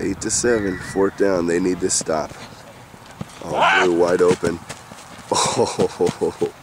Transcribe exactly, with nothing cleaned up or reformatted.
Eight to seven, fourth down. They need this stop. Oh, blue wide open. Oh,